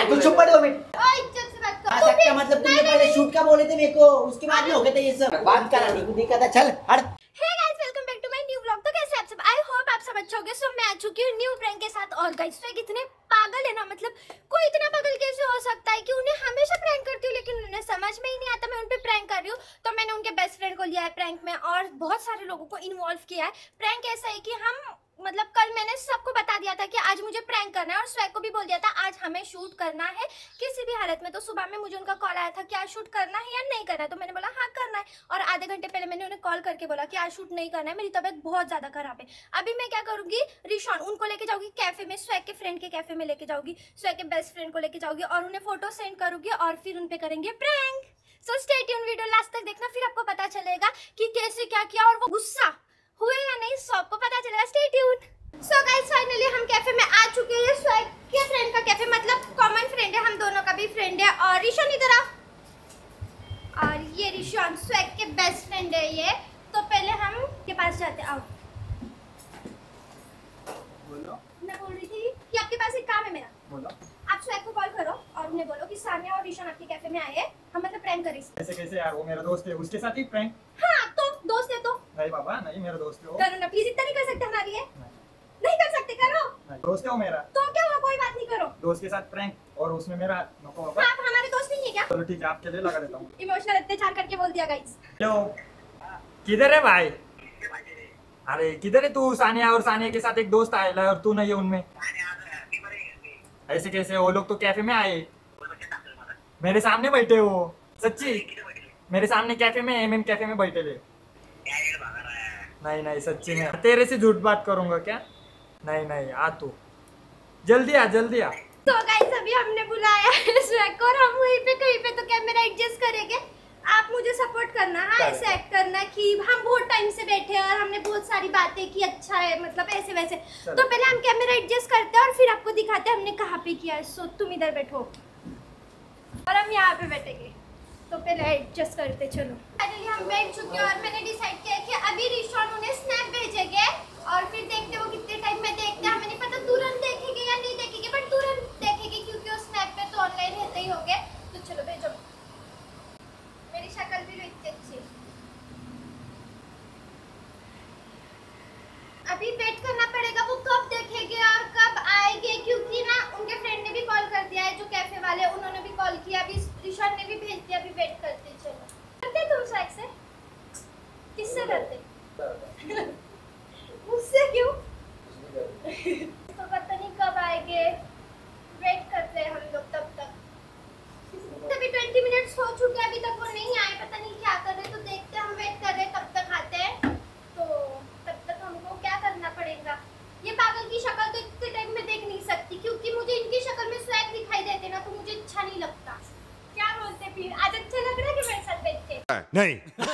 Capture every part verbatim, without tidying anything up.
तुम चुप पड़ो मिनट। इज्जत से बात आ सकता मतलब तुमने पहले शूट का बोले थे मेरे को, उसके बाद में हो गया था ये सब। बात करा नहीं दिखा था, चल हट। Hey guys, welcome back to my new vlog. तो कैसे आप सब? आई होप आप सब अच्छे होंगे। सो मैं आ चुकी हूँ न्यू प्रैंक के साथ। और गाइस तो इतने पागल है ना, मतलब कोई इतना पागल कैसे हो सकता है कि उन्हें हमेशा प्रैंक करती हूँ लेकिन उन्हें समझ में ही नहीं आता मैं उन पे प्रैंक कर रही हूँ। तो मैंने उनके बेस्ट फ्रेंड को लिया है प्रैंक में और बहुत सारे लोगों को इन्वॉल्व किया है। प्रैंक ऐसा है कि हम मतलब कल मैंने सबको बता दिया था कि आज मुझे प्रैंक करना है और स्वैग को भी बोल दिया था आज हमें शूट करना है किसी भी हालत में। तो सुबह में मुझे उनका कॉल आया था कि आज शूट करना है या नहीं करना है, तो मैंने बोला हाँ करना है। और आधे घंटे पहले मैंने उन्हें कॉल करके बोला कि आज शूट नहीं करना है, मेरी तबीयत बहुत ज्यादा खराब है। अभी मैं क्या करूंगी, रिशॉन उनको लेके जाऊंगी कैफे में, स्वैग के फ्रेंड के कैफे में लेके जाऊंगी, स्वैग के बेस्ट फ्रेंड को लेके जाऊंगी और उन्हें फोटो सेंड करूंगी और फिर उन पे करेंगे prank. So stay tune, video last तक देखना, फिर आपको पता चलेगा कि कैसे क्या किया और वो गुस्सा हुए या नहीं, सबको पता चलेगा। Stay tune. So guys finally हम कैफे में आ चुके हैं। स्वैग के फ्रेंड का कैफे, मतलब कॉमन फ्रेंड है, हम दोनों का भी फ्रेंड है। और रिशॉन इधर आ, और ये रिशॉन स्वैग के बेस्ट फ्रेंड है ये। तो पहले हम के पास जाते। आओ बोलो। मैं बोल रही थी कि आपके पास एक काम है मेरा। बोलो। आप स्वैग को कॉल करो और उन्हें बोलो कि सानिया और रिशॉन आपके कैफे में आए हैं, हम मतलब प्रैंक करें। कैसे कैसे यार, वो मेरा दोस्त है, उसके साथ ही प्रैंक? हाँ तो दोस्त है तो नहीं बाबा, नहीं मेरा दोस्त है वो। करो ना प्लीज, इतना नहीं कर सकते हमारे लिए? नहीं, नहीं कर सकते, करो। नहीं, दोस्त है वो मेरा। तो क्या हुआ, कोई बात नहीं, करो। दोस्त के साथ प्रैंक और उसमें मेरा नको बाबा। आप हमारे दोस्त नहीं है क्या? चलो ठीक है, आपके लिए लगा देता हूँ। इमोशनल अत्याचार करके बोल दिया गाइस। हेलो, किधर है भाई? अरे किधर है तू? सानिया और सानिया के साथ एक दोस्त आया और तू नहीं है उनमें। ऐसे कैसे? वो लोग तो कैफे में आए, मेरे सामने बैठे हो। सच्ची मेरे सामने कैफे में, एम एम कैफे में बैठे ले। नहीं नहीं सच्ची में, तेरे से झूठ बात करूंगा क्या? नहीं नहीं, आ तू जल्दी आ, जल्दी आ। तो गाइस अभी हमने बुलाया है स्वैग को और हम वहीं पे कहीं पे तो कैमरा एडजस्ट करेंगे। आप मुझे सपोर्ट करना, हाँ ऐसे एक्ट करना कि हम बहुत टाइम से बैठे हैं और हमने बहुत सारी बातें की, अच्छा है मतलब ऐसे वैसे। तो पहले हम कैमरा एडजस्ट करते हैं और फिर आपको दिखाते हैं हमने कहाँ पे किया है। सो तुम इधर बैठो और हम यहाँ पे बैठेंगे। तो पहले एडजस्ट करते चलो। फाइनली हम बैठ चुके हैं और मैंने डिसाइड किया कि अभी रिशॉन उन्हें स्नैप भेजेंगे और फिर देखते वो कितने टाइम में देखते हैं। हमें नहीं पता तुरंत देखेंगे या नहीं देखेंगे, बट तुरंत देखेंगे क्योंकि वो स्नैप पे तो ऑनलाइन रहते ही होंगे। तो चलो भेजो, मेरी शक्ल भी इतनी अच्छी। अभी वेट करना पड़ेगा वो कब देखेंगे और कब आएंगे, क्योंकि ना उनके फ्रेंड ने भी कॉल कर दिया है, जो कैफे वाले उन्होंने भी कॉल किया, अभी रिशॉन ने भी भेज दिया। अभी वेट करते चलो। करते तुम स्वैग से? किससे करते? मुझसे क्यों? तो पता नहीं कब आएंगे, वेट करते हैं हम लोग तब तक। अभी ट्वेंटी मिनट्स हो चुके हैं, अभी तक वो नहीं आए, पता नहीं क्या कर रहे। तो देखते हैं, हम वेट कर रहे हैं कब तक आते हैं। तो तब तक हमको क्या करना पड़ेगा, ये पागल की शक्ल तो इतने टाइम में देख नहीं सकती क्योंकि मुझे इनकी शक्ल में स्वैग दिखाई देते ना तो मुझे अच्छा नहीं लगता। क्या बोलते फिर, आज अच्छा लग रहा है कि मेरे साथ बैठ के? नहीं।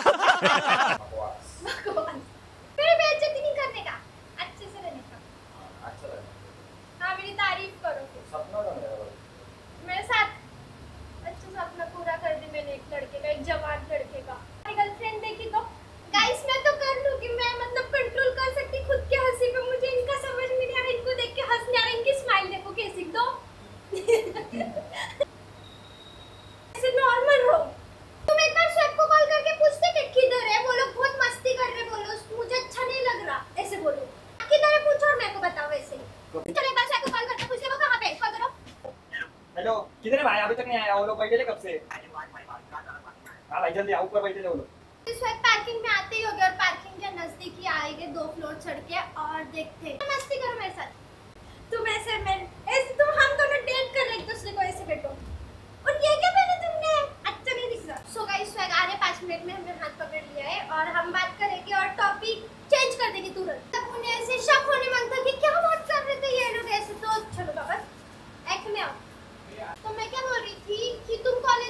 फिर बेइज्जती नहीं करने का, अच्छे से रहने का। अच्छा लगा। हाँ मेरी तारीफ करो फिर। सपना था मेरा मेरे साथ अच्छा सपना पूरा कर दी मैंने, एक लड़के का, एक जवान लड़के का। मेरी गर्लफ्रेंड देखी तो गाइस मैं तो कर लूंगी, मैं मतलब कंट्रोल कर सकती खुद की हंसी पे। मुझे इनका समझ में नहीं आ रहा, इनको देख के हंसने आ रहा। इनकी स्माइल देखो कैसी, दो ऐसे नॉर्मल हो। तुम एक बार स्वैग को कॉल करके पूछते कि किधर है, वो लोग बहुत मस्ती कर रहे, बोलो मुझे अच्छा नहीं लग रहा, ऐसे बोलो। किधर है पूछो और मेरे को बताओ ऐसे। चलो एक बार स्वैग को कॉल करके पूछ ले वो कहां पे, कॉल करो। हेलो, किधर है भाई? अभी तक नहीं आया। वो लोग बैठे थे कब से? हाँ भाई जल्दी आओ, ऊपर बैठे थे वो लोग। स्वैग पार्किंग में आते ही होंगे और पार्किंग के नजदीक ही आएंगे, दो फ्लोर चढ़ के। और देखते हैं, मस्ती करो मेरे साथ। तुम ऐसे मैं ऐसे तुम हम दोनों डेट कर रहे एक दूसरे को, ऐसे बैठो। और ये क्या पहना तुमने, अच्छा नहीं दिख रहा। सो गाइस स्वैग आ रहे पाँच मिनट में, हमने हाथ पकड़ लिया है और हम बात करेंगे और टॉपिक चेंज कर देंगे तुरंत। तब उन्हें ऐसे शक होने लगता कि क्या बात कर रहे थे ये लोग ऐसे। तो चलो बाबा एक्ट में आओ। तो मैं क्या बोल रही थी कि तुम कॉलेज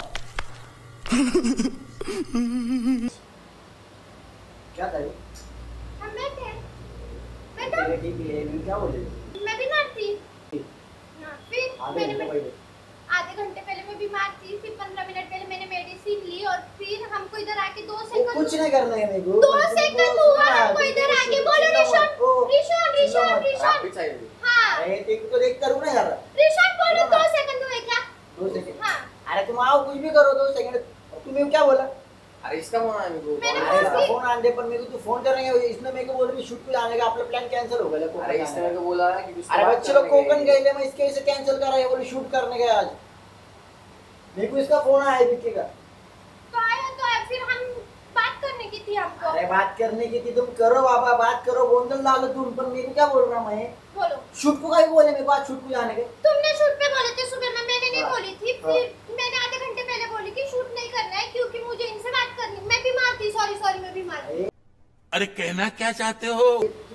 क्या करें? हम बैठे बैठो। ठीक है, क्या बोले? मैं बीमार थी ना, फिर आधे मैंने घंटे आधे घंटे पहले मैं बीमार थी, फिर पंद्रह मिनट पहले मैंने मेडिसिन ली और फिर हमको इधर आके दो सेकंड कुछ नहीं करना है मेरे को। दो सेकंड हुआ हमको इधर आके। बोलो रिशॉन रिशॉन रिशॉन रिशॉन। पीछे हाँ अरे देख तो देख करूँ ना यार। रिशॉन बोलो, दो सेकंड हुए मेरे को क्या बोला? अरे इसका फोन आया मेरे को। मैंने अरे इसका फोन आने पर मेरे को तू फोन करेंगे, इसने मेरे को बोल रही शूट पे जाने का, अपना प्लान कैंसिल हो गया। अरे इसने मेरे को बोला कि उसके अरे बाद बच्चे लोग करने कोकन गए। गए, मैं इसके वजह से कैंसिल कर रहा है, बोले शूट करने गए आज। मेरे को इसका फोन आया विक्की का। तो आया तो आया, फिर हम बात करने की थी हमको। अरे बात करने की थी, तुम करो बाबा, बात करो, गोंदल डालो तुम, पर मेरे को क्या बोल रहा मैं? बोलो। शूट को कहीं बोले मेरे को आज शूट को जाने के? तुमने शूट पे बोले थे सुबह में, मैंने नहीं हाँ। बोली थी। फिर मैंने आधे घंटे पहले बोली कि शूट नहीं करना है क्योंकि मुझे इनसे बात करनी, मैं बीमार थी। सॉरी सॉरी मैं बीमार थी। अरे कहना क्या चाहते हो?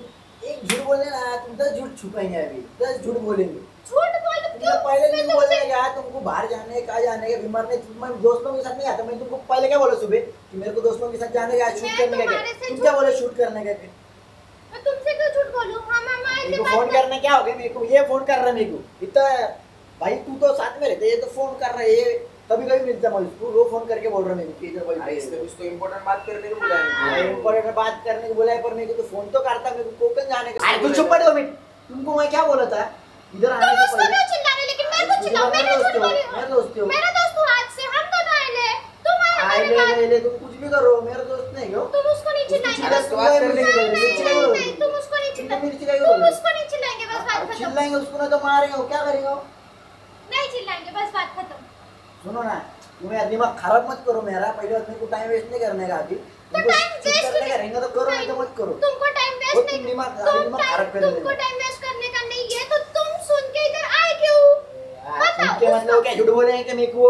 एक झूठ बोलने ना, तुम दस झूठ छुपाएंगे, अभी दस झूठ बोलेंगे। झूठ बोल तुमने क्यों? पहले मैं नहीं बोलने तुमसे- गया तुमको बाहर जाने का, जाने के बीमार नहीं, मैं दोस्तों के साथ नहीं आता। मैं तुमको पहले क्या बोला सुबह कि मेरे को दोस्तों के साथ जाने का, शूट मैं करने का? तुम्हारे से तुम क्या झूठ- बोले शूट करने का? फिर मैं तुमसे क्यों झूठ बोलूं? हम हम आए थे मेरे को बात फोन कर- करने क्या हो गया? मेरे को ये फोन कर रहा है, मेरे को इतना भाई तू तो साथ में रहते, ये तो फोन कर रहा है, ये कभी कभी मिलता है मुझको, वो फोन करके बोल रहा है मेरे को कि इधर अरे भाई इसने कुछ तो इम्पोर्टेंट बात करने को बोला अरे है मेरे को। ऊपर बात करने को बोला है, पर मेरे को तो फोन तो करता, मेरे को कोकन जाने का। अरे तू चुप पड़ दो मिनट, तुमको मैं क्या बोला था इधर आने तुम से उसको पहले? क्यों चिल्ला रहे? लेकिन मैं कुछ चिल्लाऊं? मेरा मैंने दोस्त झूठ हो, बोली। मेरा दोस्त हो। मेरा दोस्त हूँ आज से, हम दोनों आए ले। तुम आए आए हमारे ले पास। ले ले, तुम कुछ भी करो, मेरा दोस्त नहीं हो। तुम उसको नहीं चिल्लाएंगे अरे बस। उसको बात करने की नहीं, जरूरत नहीं, नहीं। नहीं, नहीं, तुम उसको नहीं तुम चिल्लाएंगे। मिर्ची का ही तुम बोलोगे। उसको नहीं चिल्लाएंगे, बस बात अब खत्म। चिल्लाएंगे उसको ना तो मारेंगे, वो क्या करेगा? नहीं चिल्लाएंगे, बस बात खत्म। सुनो ना, तुम्हें दिमाग खराब मत करो मेरा, पहले बात मेरे को टाइम वेस्ट नहीं करने का। अभी तो तुमको टाइम चुप वेस्ट करने का रहेगा तो करो, नहीं तो मत करो। तुमको टाइम वो वेस्ट तुम नहीं दिमाग- तुम अभी दिमाग टाइम- खराब कर तुमको देना। टाइम वेस्ट करने का नहीं है तो तुम सुन के इधर आए क्यों? यार, सुन के मतलब क्या झूठ बोलेंगे कि मेरे को?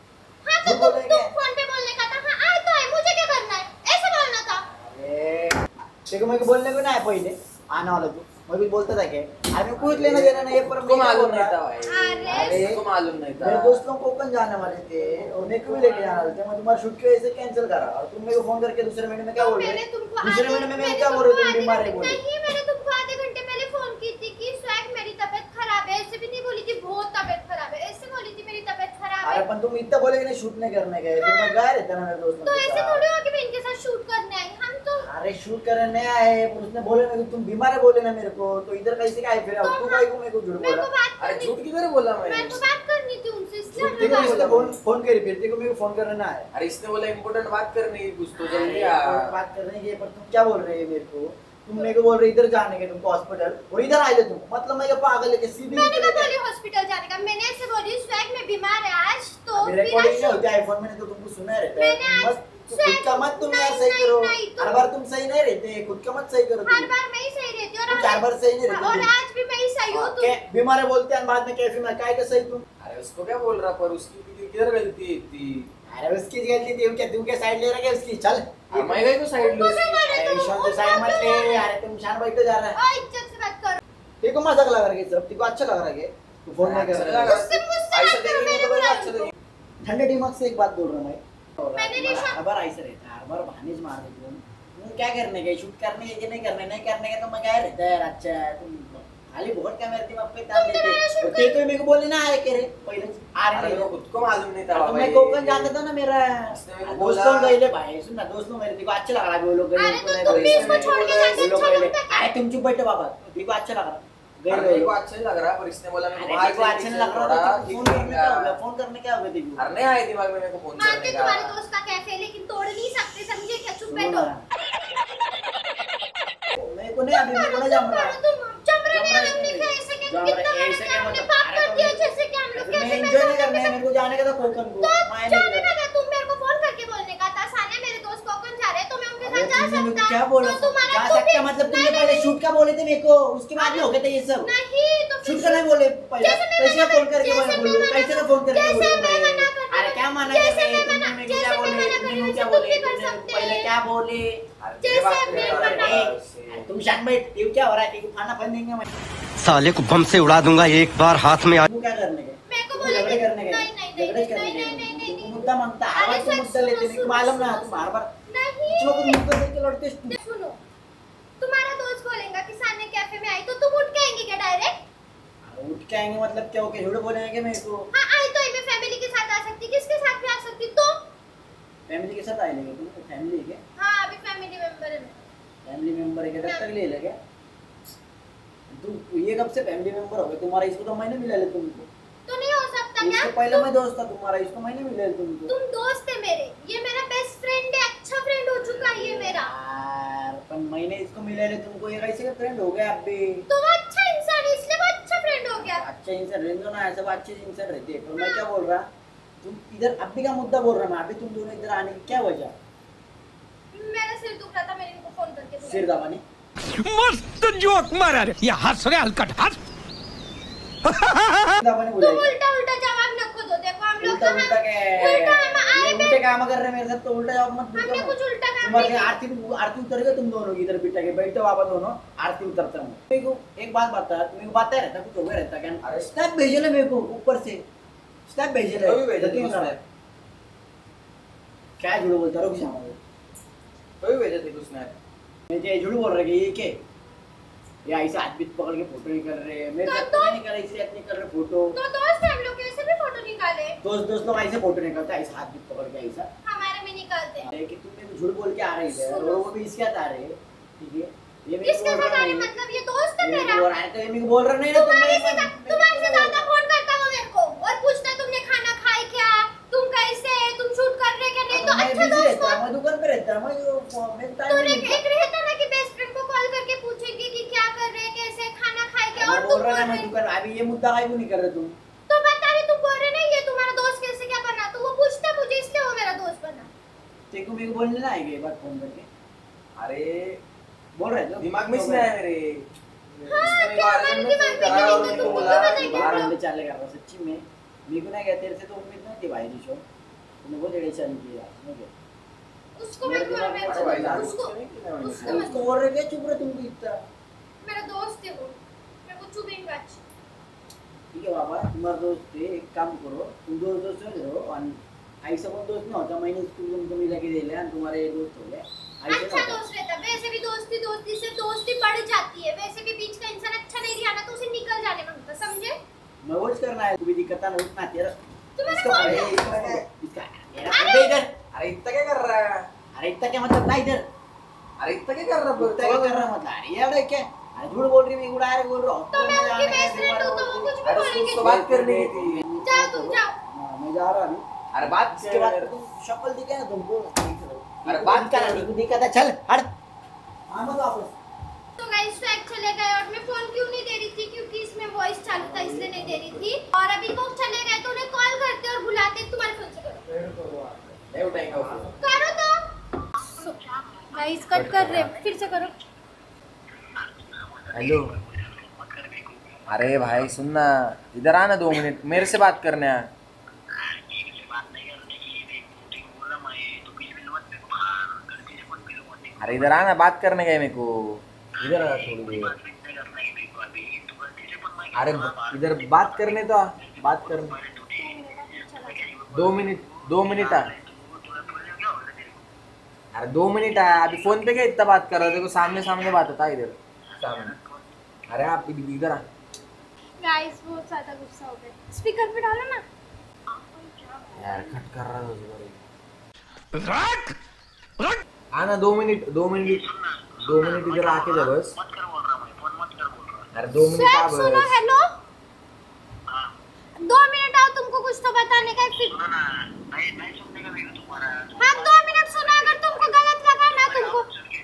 हाँ तो झूठ तुम बोलेंगे? तुम फोन पे बोलने का था। हाँ आए तो आए, मुझे क्या करना है? ऐसे बोलना था। अरे देखो मेरे को बोलने को ना है पहले आने वाला तू, मैं भी बोलता था क्या? अरे कुछ लेना देना नहीं है, पर उसको मैं क्या मालूम बोल नहीं रहा? था भाई। अरे उसको मालूम नहीं था। मेरे दोस्त लोग कोकन जाने वाले थे और मेरे को भी लेके जाने वाले थे, मैं तुम्हारा शूट की वजह से कैंसिल करा और तुम मेरे को फोन करके दूसरे महीने में क्या तो बोल रहे? मैंने तुमको दूसरे आधे- महीने में मैं मैंने क्या बोल रही? तुमको तुम आधे बीमार है घंटे- बोले। नहीं, मैंने तुमको आधे घंटे पहले फोन की थी कि स्वैग मेरी तबीयत खराब है। ऐसे भी नहीं बोली थी बहुत तबीयत खराब है, ऐसे बोली थी मेरी तबीयत खराब अरे है। पण तुम इतना बोले कि नहीं शूट नहीं करने गए, तुम मैं गए रहते ना मेरे दोस्त तो के ऐसे साथ। थोड़ी हो कि मैं इनके साथ शूट करने आई। हम तो अरे शूट करने आए, उसने बोले मेरे को तुम बीमार है बोले ना मेरे को, तो इधर कैसे का आए फिर? अब तू भाई को मेरे को झूठ मेरे बोला। को बात अरे करनी झूठ किधर बोला मेरे मैंने? को बात करनी थी उनसे, इसलिए हमने देखो बात इसने की। फोन फोन करी, फिर देखो मेरे को फोन करने ना आए। अरे इसने बोला इम्पोर्टेंट बात करनी है कुछ तो जल्दी अरे, आ। और बात करने की, पर तुम क्या बोल रहे हो मेरे को? तुम मेरे को बोल रहे इधर जाने के तुमको हॉस्पिटल, और इधर आए ले तुम, मतलब मैं क्या पागल है कि सीधी मैंने निकले कब क्या? बोली हॉस्पिटल जाने का? मैंने ऐसे बोली स्वैग में बीमार है आज तो अभी फिर रिकॉर्डिंग आज नहीं होती आईफोन में, तो तुमको सुना रहता है। मैंने आज मत खुद स्वैग- का मत तुम यार नहीं, सही नहीं, करो, नहीं, तुम- हर बार तुम सही नहीं रहते, खुद का मत सही करो हर तुम। बार मैं ही सही रहती हूँ तुम और चार आज- बार सही नहीं रहते और तुम। आज भी मैं ही सही हूँ। के तुम बीमार है बोलते हैं बाद में कैफे में, काय का सही तुम? अरे उसको क्या बोल रहा, पर उसकी भी किधर गलती थी? अरे उसकी गलती थी, क्या तुम क्या साइड ले रहा है उसकी? चल अरे मैं गई तो साइड लो तुमको क्या बोल रहे अरे तुम? ईशान तो साइड मत ले, अरे तुम शान बैठे जा रहा है। और इज्जत से बात करो। तेरे को मजाक लग रहा है सब? तेरे को अच्छा लग रहा है क्या? तू फोन नहीं कर रहा है? मुझसे- मुझसे ऐसा बात करो, देखेंगे तो मेरे बड़ा को अच्छा नहीं। देखेंगे। ठंडे दिमाग से एक बात बोल रहा हूँ मैं। मैंने नहीं हर बार ऐसे रहता है, हर बार बहाने मार देते हो। तुम क्या करने गए? शूट करने गए कि नहीं करने? नहीं करने का तो मैं क्या रहता है यार। अच्छा है, तुम खाली बहुत क्या मेरे दिमाग पे तान देते हो। और ते तो मेरे को बोलने ना आए के रे पहले आ अरे रहे मेरे को थे। खुद को मालूम नहीं था तो बाबा मैं ये। कोकन जाता था ना मेरा इसने मेरे को दोस्त बोला- लोग गए ले भाई, सुन ना, दोस्त लोग मेरे देखो अच्छा लग रहा है वो लोग गए, अरे उनको तो नहीं तुम बोले, भी इसको इसने छोड़ के बोला, जाते वो लोग अच्छा गए ले। लगता है। अरे तुम चुप बैठो बाबा, देखो अच्छा लग रहा गए अरे गए। मेरे को अच्छा नहीं लग रहा, पर इसने बोला मेरे अरे को बाहर देखो अच्छा नहीं लग रहा थोड़ा था, ठीक फोन करने क्या हो गया? रहेगा। फोन करने क्या हो गया देखो? अरे नहीं आए दिमाग में मेरे को फोन मानते करने का। तुम्हारे दोस्त का कैफे, लेकिन तोड़ नहीं सकते, समझे क्या? चुप सुनो बैठो। ना, मेरे को नहीं अभी मेरे को नहीं जम रहा। तुम जम रहे जम हैं, रहा हमने है क्या ऐसे क्या जम कितना रहा है, मैंने ऐसे क्या क्या हमने मतलब? बात अरे कर तो दिया मैं- जैसे कि हम लोग मैं कैसे एंजॉय नहीं बैठे करना है, मेरे को जाने का था कोकन को। तो मैं जाने नहीं ना ना, तुम मेरे को फोन करके बोलने का था सानिया मेरे दोस्त कोकन जा रहे हैं तो मैं उनके अरे साथ जा तुमने मेरे को सकता। क्या बोला? तो तुम्हारा जा तो सकता भी- मतलब तुमने नहीं, पहले नहीं, शूट का बोले थे मेरे को, उसके बाद में हो गया था ये सब। नहीं तो फिर शूट का नहीं बोले पहले, जैसे मैं कैसे मना- फोन करके जैसे बोले मैं बोलो, मना- कैसे का फोन करके जैसे बोले मैं मैं? मना कर रही अरे हूँ। क्या मना जैसे कर रहे? मैं तुमने मना- मेरे को जैसे क्या मैं बोले? मना कर तुमने रही मेरे हूँ, को क्या तुम बोले? भी कर तुमने सकते पहले हैं। क्या बोले? अरे जैसे मेरे बात मैं करने मना- वाला अरे, उससे। तुम शान भाई ये क्या हो रहा है? कि खाना बन देंगे मैं? साले को बम से उड़ा दूंगा एक बार हाथ में आ तुम क्या करने गए? मेरे को तुम बोले झगड़े कि- करने गए? नहीं, नहीं, नहीं, झगड़े नहीं, करने नहीं, गए? नहीं, नहीं, नहीं, तुम नहीं। मुद्दा मांगता, हर अरे बार तुम सर, मुद्दा सुनो, लेते, मेरे को सुनो, मालूम ना, सुनो, तुम हर बार नहीं कुछ लोग मुद्दा लेके लड़ते हो। सुनो, तुम्हारा दोस्त बोलेगा कि सानिया कैफे में आई तो तुम उठ के आएंगे क्या डायरेक्ट? उठ के आएंगे मतलब क्या? ओके झूठ बोलेंगे क्या मेरे को? हाँ आई तो आई, मैं फैमिली के साथ आ सकती, किसके साथ भी आ सकती तो। फैमिली के साथ आएंगे तुम? तो फैमिली है क्या? हाँ अभी फैमिली मेंबर है मैं। फैमिली मेंबर है क्या? तब तक ले ले क्या? तुम ये कब से फैमिली मेंबर हो गए? तुम्हारा इसको तो मैंने मिला ले तुमको। तो नहीं हो सकता था क्या? इससे पहले मैं दोस्त था तुम्हारा, इसको मैंने मिले तुमको। तुम दोस्त है मेरे, ये मेरा बेस्ट फ्रेंड है, अच्छा फ्रेंड हो चुका है ये मेरा। यार पर मैंने इसको मिले ले तुमको, ये कैसे फ्रेंड हो गया अभी? तो वो अच्छा इंसान है इसलिए वो अच्छा फ्रेंड हो गया। अच्छा इंसान रहने दो ना, ऐसा अच्छे इंसान रहते हैं। पर मैं क्या बोल रहा, तुम इधर अभी का मुद्दा बोल रहा मैं, अभी तुम दोनों इधर आने की क्या वजह? मेरा सिर दुख रहा था, मैंने इनको फोन करके बुलाया। सिर दबाने? मस्त जोक मारा रे, ये हंस रहे हलकट हंस। दबाने तुम बोले? उल्टा उल्टा जवाब नको दो, देखो हम लोग उल्टा तो उल्टा हम क्या? उल्टा हम आए ये पे उल्टे काम कर रहे हैं मेरे साथ, तो उल्टा जवाब मत दो। हमने कुछ उल्टा काम तुम्हारे नहीं किया। आरती आरती उतर गए तुम दोनों, इधर बिठा के बैठो बाबा दोनों, आरती उतरता हूँ। मेरे को एक बात बता, तुम्हें को पता रहता कुछ हो गया रहता क्या? अरे स्नैप भेजे ले मेरे को ऊपर से, स्नैप भेजे ले। अभी भेजा थे यकीन उसने। करो। क्या झूठ बोलता, रुक जाओ। कभी भेजे थे उसने? मैं क्या झूठ बोल रहा है ये के? ये ऐसे हाथ बीत पकड़ के फोटो नहीं कर रहे हैं, मेरे साथ तो नहीं कर रहे, इसलिए नहीं कर रहे फोटो। तो दोस्त हम लोग ऐसे भी फोटो निकाले, दोस्त दोस्त लोग ऐसे फोटो निकलता है, ऐसे हाथ बीत पकड़ के ऐसा। हमारे में निकालते हैं। कि तुम मेरे को झूठ बोल के आ रही है, और वो भी इसके साथ आ रहे हैं, ठीक है? ये मेरे को किसके बोल साथ रहा आने नहीं। मतलब ये दोस्त है ये मेरे मेरा। को बोल रहा है, तो ये मेरे को बोल रहा नहीं ना, तुम्हारे से तुम ज्या- तुम्हारे से ज्यादा फोन करता वो मेरे को और पूछता तुमने खाना खाए क्या, तुम कैसे, तुम शूट कर रहे क्या नहीं। तो अच्छा दोस्त रहता मैं दुकान पे रहता मैं जो मैं तो टाइम एक एक रहता ना कि बेस्ट फ्रेंड को कॉल करके पूछेंगे कि क्या कर रहे हैं, कैसे खाना खाए क्या, और मैं तुम बोल रहा बोल ना मैं रहे दुकान, अभी ये मुद्दा काहे को नहीं कर रहे तुम? तो बता रहे तुम बोल रहे नहीं ये तुम्हारा दोस्त कैसे क्या बना, तो वो पूछता मुझे इसलिए वो मेरा दोस्त बना। तेरे को मेरे को बोलने ना आएगा एक बार फोन करके, अरे बोल रहे थे दिमाग में इसमें है मेरे। हाँ, इसने मेरे क्या बारे हमारे में दिमाग फोन में करा क्यों और नहीं, मेरे को तुमको बोला तो बताइए। बाहर अंदर चाले कर रहा सच्ची में। मेरे को ना क्या तेरे से तो उम्मीद नहीं थी भाई निशो, तूने बहुत एड़े चल किया मुझे। उसको मैं बोल रहा अच्छा भाई जान, हूँ उसको उसको नहीं किया मैंने। उसको मत- उसको बोल रहे थे चुप रहे तुम भी इतना। मेरा दोस्त है वो, मेरे को चुभेंगे आज। ठीक है बाबा, तुम्हारा दोस्त है, एक काम करो तुम दोस्त दोस्त रहो, और ऐसा कोई दोस्त नहीं होता मैंने स्कूल तुमको मिला के दे लिया तुम्हारे ये दोस्त हो गए, ऐसे अच्छा नहीं होता। दोस्त रहता, वैसे भी दोस्ती दोस्ती से दोस्ती बढ़ जाती है, वैसे भी बीच का इंसान अच्छा नहीं रहा ना तो उसे निकल जाने मांगता, समझे? मैं वो करना है, तू भी दिक्कत ना उठना तेरा। तुम्हारा इसका कौन अरे है? इसका क्या? इसका मेरा अबे इधर, अरे इतना क्या कर रहा है? अरे इतना क्या मतलब ना इधर, अरे इतना क्या कर रहा है? इतना क्या कर रहा मतलब? अरे यार ये क्या? अरे झूठ बोल रही है, मैं उड़ा रहा बोल रहा हूँ। तो मैं उनकी बेस्ट फ्रेंड हूँ तो वो कुछ भी अरे बोलेंगे। उसको बात करनी ही थी। जाओ तुम जाओ। हाँ, मैं जा रहा हूँ। अरे बात इसके बाद तुम शक्ल दिखे ना तुमको, अरे बात क्या कर। नहीं दिखा था, चल हट। हाँ मत वापस। तो गाइस ट्रैक चले गए और मैं फोन क्यों नहीं दे रही थी क्योंकि इसमें वॉइस चालू था इसलिए नहीं दे रही थी, और अभी वो चले गए तो उन्हें कॉल करते और बुलाते तुम्हारे फोन से करो नहीं उठाएंगे वो। करो तो गाइस कट कर रहे, फिर से करो। हेलो। अरे भाई सुनना, इधर आना दो मिनट, मेरे से बात करने आ। अरे इधर आना, बात करने गए मेरे को, इधर आ थोड़ी देर। अरे इधर बात करने तो आ, बात करने दो मिनट दो मिनट आ। अरे दो मिनट आ, अभी फोन पे क्या इतना बात कर रहा? देखो सामने सामने बात होता है इधर सामने। अरे आप इधर आ। गाइस बहुत ज्यादा गुस्सा हो गए, स्पीकर पे डालो ना यार कट कर रहा था। रख रख आना दो मिनट दो मिनट दो मिनट इधर आके जा बस। अरे दो मिनट आ स्वैग सुनो, बस। हेलो दो मिनट आओ, तुमको कुछ तो बताने का है, फिर हाँ दो मिनट सुनो, अगर तुमको गलत लगा ना तुमको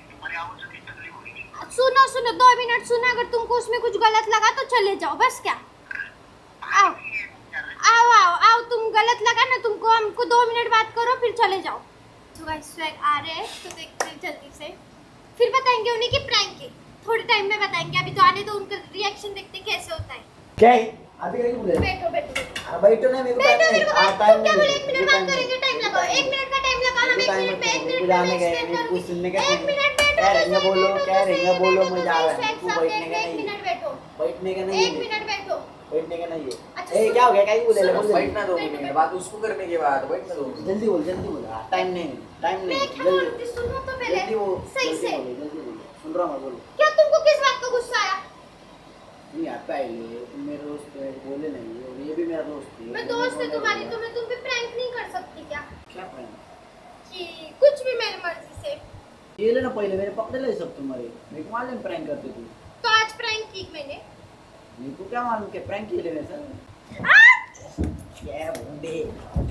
सुनो सुनो दो मिनट सुनो, अगर तुमको उसमें कुछ गलत लगा तो चले जाओ बस। क्या आओ आओ आओ आओ, तुम गलत लगा ना तुमको, हमको दो मिनट बात करो फिर चले जाओ। तो गाइस स्वैग आ रहे हैं तो देखते हैं जल्दी से, फिर बताएंगे उन्हें कि प्रैंक है, थोड़े टाइम में बताएंगे, अभी तो आने दो, उनका रिएक्शन देखते हैं कैसे होता है। क्या है? अभी कहीं बोले? बैठो बैठो बैठो हाँ बैठो ना, मेरे को बैठो, टाइम मेरे नहीं, को हाँ बात- टाइम तुम क्या नहीं, बोले? एक मिनट बात करेंगे, टाइम लगाओ, एक मिनट का टाइम लगाओ, हम एक मिनट पे एक मिनट जाने में गए, explain मेरे को करूंगी। सुनने का एक मिनट बैठो, क्या रहेंगे तो बोलो, सही क्या बैठो, रहेंगे सही बोलो, बैठो, मैं जा रहा स्वैग हूँ, तू सब बैठने देख का रहे, एक नहीं मिनट बैठो, बैठने का नहीं एक है, मिनट बैठो। बैठने का नहीं है। अच्छा, ए सुनो, क्या हो गया, क्या बोले ले बोल बैठना दो मिनट, बात उसको करने के बाद बैठना दो मिनट। जल्दी बोल, जल्दी बोल, हाँ, टाइम नहीं है, टाइम नहीं मैं है, क्या बोल जल्दी रही थी, सुनो तो पहले जल्दी वो सही जल्दी से। बोलो, जल्दी बोलो, सुन रहा हूँ मैं, बोलो। क्या तुमको किस बात का गुस्सा आया? नहीं आता है ये, तुम मेरे दोस्त है, बोले नहीं, और ये भी मेरा दोस्त है। मैं दोस्त है तुम्हारी, तो मैं तुम पे प्रैंक नहीं कर सकती क्या? क्या plan? कि कुछ भी मेरी मर्जी से। ये लेना पहले, मेरे पकड़े ले सब तुम्हारे, मेरे को मालूम प्रैंक करते तू, तो आज प्रैंक की मैंने। मेरे को क्या मालूम के प्रैंक किए ले मेरे साथ। आ!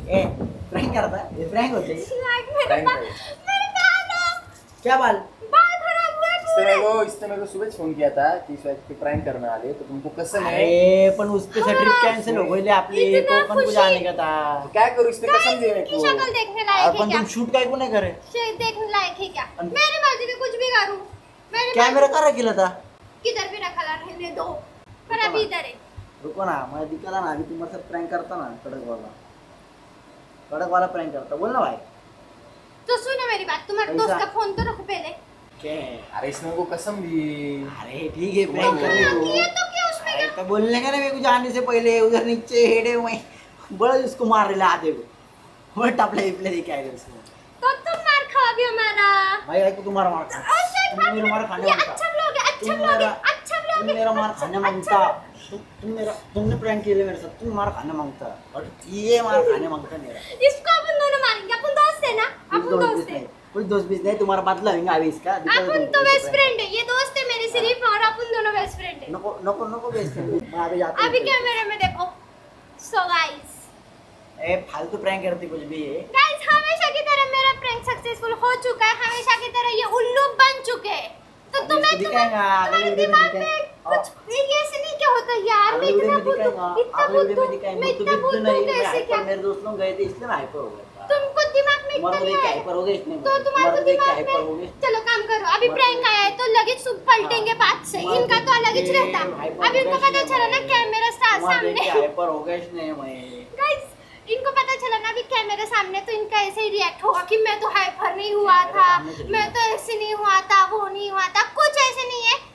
ए प्रैंक करता है ये प्रैंक होते हैं Swag, मेरे Prank बाल है। मेरे बाल दो। क्या बाल बाल खराब हुए इसने पूरे। मेरे को इसने मेरे को सुबह फोन किया था कि स्वैग पे प्रैंक करने वाले, तो तुमको कसम है अरे पण उसपे से ट्रिप कैंसिल हो गई आपली इतना कोकण को खुशी। जाने का था तो क्या करूँ, इसने कसम दी मेरे की को। शक्ल देखने और लायक है पण क्या? तुम शूट काय को नाही करे शे- देखने लायक है क्या? अन- मेरी मर्जी में कुछ भी करूं। मेरी कॅमेरा करा केला था मर्जी- किधर भी रखा ला रहने दो। पर अभी इधर है। रुको ना मैं दिखाला ना अभी तुम्हारे साथ प्रैंक करता ना कड़क वाला कड़क वाला प्रैंक करता बोल ना भाई तो सुनो मेरी बात, तुम्हारे ऐसा- दोस्त का फोन तो रखो पहले। क्या अरे इसने मेरे को कसम दी। अरे ठीक है तो प्रैंक कर किया रही किया तो क्या उसमें अरे क्या? तो बोलने का ना मेरे को जाने से पहले उधर नीचे हेडे मैं बड़ा उसको मार रहे आधे को वो टपले इपले दिखे आए उसको तो तुम मार खाओ अभी हमारा। भाई आई को तुम्हारा मार खा और शायद तुम मेरा मार खाने ये मांगता अच्छा लोगे, अच्छा तुम लोगे, मेरा अच्छा तुम लोगे। मेरा मार खाने मांगता तुम तुम मेरा तुमने प्रैंक किया मेरे साथ तुम मार खाने मांगता और ये मार खाने मांगता मेरा इसको अपन दोनों मारेंगे, अपन दोस्त है ना, कुछ अपन दोस्त दोस्त नहीं है। कुछ दोस्त भी नहीं तुम्हारा बदला लेंगे अभी इसका दिखाओ अपन तुम तो कैसे बेस्ट prank फ्रेंड है, ये दोस्त है मेरी सिर्फ और अपन दोनों बेस्ट फ्रेंड है। नको नको नको बेस्ट फ्रेंड मैं अभी जाता हूँ अभी कैमरे में देखो। सो गाइस ए फालतू प्रैंक करती कुछ भी है गाइस हमेशा की तरह मेरा प्रैंक सक्सेसफुल हो चुका है, हमेशा की तरह ये उल्लू बन चुके हैं। तो अभी तुम्हें इसको तुम्हें दिखाएंगा, अगले तुम्हारे वीडियो में दिमाग में दिखाएंगा। कुछ ये ऐसे नहीं क्या होता यार, मैं अगले वीडियो इतना में बुद्धू दिखाएंगा इतना अगले वीडियो बुद्धू में दिखाएंगे मैं तो इतना बिल्कुल बुद्धू नहीं मैं कैसे हाइपर क्या? मेरे दोस्त लोग गए थे इसलिए मैं हाइपर हो गया था तुमको दिमाग में इतना तुम्हारे को नहीं देख के है हाइपर हो गए इसने तो तुम्हारे को देख के दिमाग हाइपर हो में गए चलो काम करो, अभी तुम्हारे प्रैंक को- आया है तो लगे सुप पलटेंगे बात से। तुम्हारे इनका तो अलग ही देख के रहता। हाइपर अभी हो इनको गए पता इसने चला ना मैं। कैमरा सा- तुम्हारे देख के सामने हाइपर हो गए इसने मैं गाइस इनको पता चला ना अभी कैमरे सामने तो इनका ऐसे ही रिएक्ट होगा कि मैं तो हाइपर नहीं हुआ था, मैं तो ऐसे नहीं हुआ था, वो नहीं हुआ था, कुछ ऐसे नहीं है।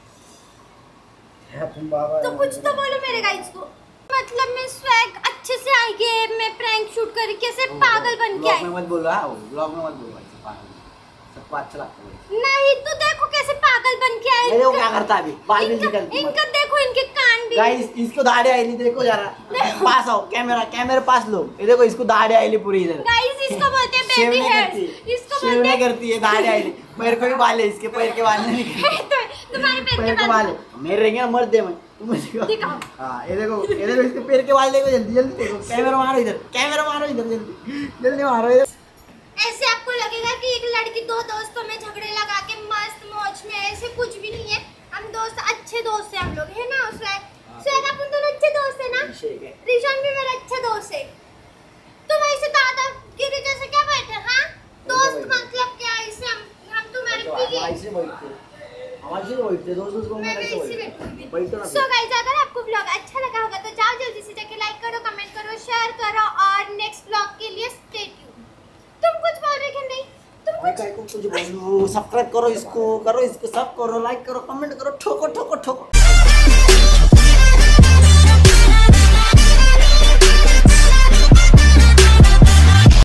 तुम बाबा तो कुछ तो बोलो मेरे गाइस को। मतलब मैं स्वैग अच्छे से आई के मैं प्रैंक शूट कर कैसे पागल बन के ब्लॉग आई। में मत बोलो हाँ ब्लॉग में मत बोलो ऐसे पागल सबको अच्छा लगता है नहीं तो देखो कैसे पागल बन के आए। ये देखो क्या करता है अभी बाल भी इनका, निकलती इनका देखो इनके कान भी। गाइस इसको दाढ़ी आईली देखो जरा पास आओ कैमरा कैमरे पास लो ये देखो इसको दाढ़ी आईली पूरी इधर गाइस इसको बोलते हैं शेव बेबी नहीं हेयर्स। करती इसको शेव बोलते नहीं हैं करती है दाढ़ी आईली पैर को भी बाल है इसके पैर के बाल नहीं निकले तुम्हारे पैर पैर के के बाल बाल। है मेरे रहेंगे ना मर दे मैं तुम देखो दिखाओ। हाँ ये देखो ये देखो इसके पैर के बाल देखो जल्दी जल्दी देखो कैमरा मारो इधर कैमरा मारो इधर जल्दी जल्दी मारो इधर ऐसे आपको लगेगा कि एक लड़की दो दोस्तों में झगड़े लगा के मस्त मौज में, ऐसे कुछ भी नहीं है। हम दोस्त अच्छे दोस्त हैं हम लोग, है ना स्वैग? स्वैग अपन दोनों अच्छे दोस्त हैं ना? ठीक है ऋषान भी मेरा अच्छा दोस्त है। तुम ऐसे दादागिरी जैसे क्या बैठे हाँ? दोस्त मतलब क्या ऐसे हम हम तुम्हारे पीए। हमारे से बैठते हमारे से बैठते दोस्त दोस्त को मैं मैं भी कैसे इसी बैठते बैठूंगी। बैठो ना सो गाइस अगर आपको व्लॉग अच्छा लगा होगा तो जाओ जल्दी से जाके लाइक करो, कमेंट करो, शेयर करो और नेक्स्ट व्लॉग के लिए स्टे ट्यून। तुम कुछ बोल रहे कि नहीं? तुम मैं काय को कुछ बोलूं सब्सक्राइब करो इसको करो इसको सब करो लाइक करो कमेंट करो ठोको ठोको ठोको